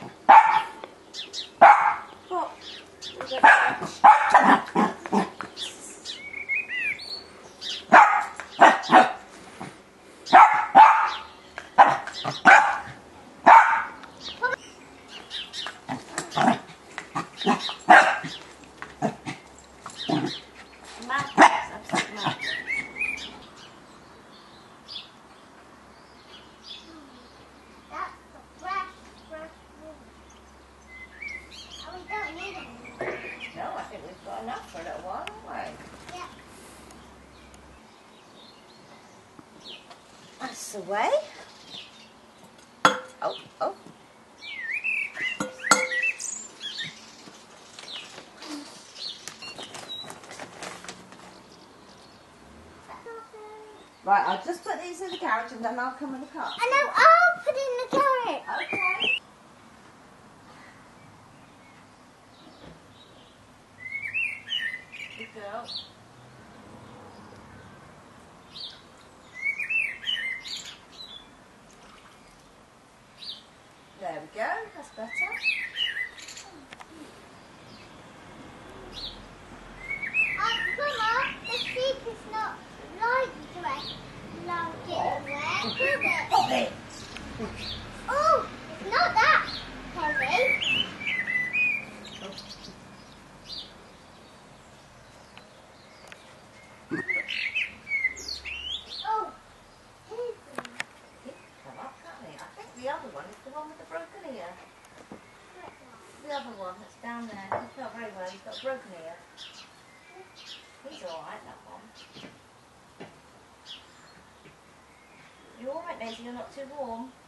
What? That's the way. Oh, oh. Right, I'll just put these in the carriage and then I'll come with the car. I know, I'll put it in the carriage. Okay. Good girl. There we go, that's better. Mama, the sheep is not like dress like it, is it? Oh, it's not that heavy. Oh, Come up, can't he? I think the other one is the one with the broken ear. The other one that's down there. He's not very well, he's got a broken ear. He's alright, that one. You alright, Maisie? You're not too warm?